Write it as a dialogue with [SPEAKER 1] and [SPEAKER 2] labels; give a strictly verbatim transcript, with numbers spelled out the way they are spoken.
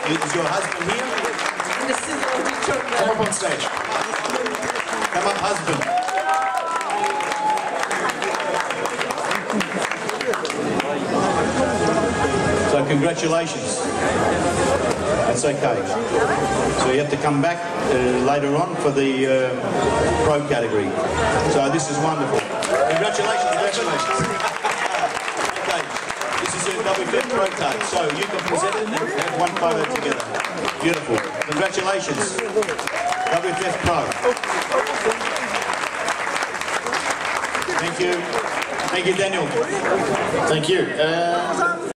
[SPEAKER 1] Is your husband here? Come up on stage. Come up, husband. So congratulations. That's okay. So you have to come back uh, later on for the uh, pro category. So this is wonderful. Congratulations, congratulations. Okay, this is a W F Pro card. So you can present it and have one photo together. Beautiful. Congratulations. W F Pro. Thank you. Thank you, Daniel.
[SPEAKER 2] Thank you. Uh...